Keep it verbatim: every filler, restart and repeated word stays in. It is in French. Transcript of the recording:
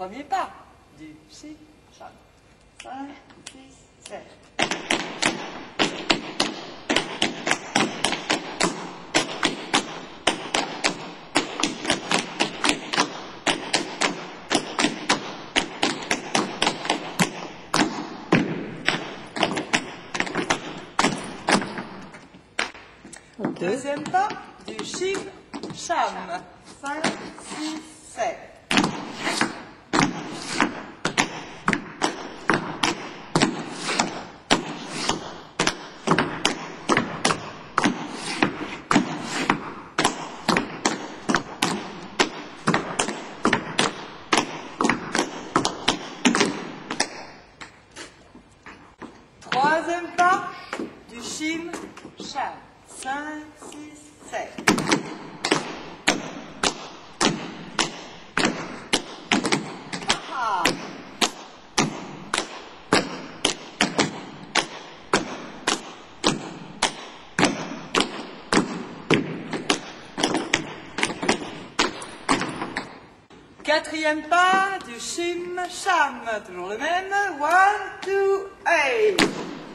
Premier pas du chim, cham. cinq, six, sept. Okay. Deuxième pas du chim, cham. cinq, six, sept. Troisième pas du chim, cham. cinq, six, sept. Ah. Quatrième pas du chim, cham. Toujours le même. One, two, eight.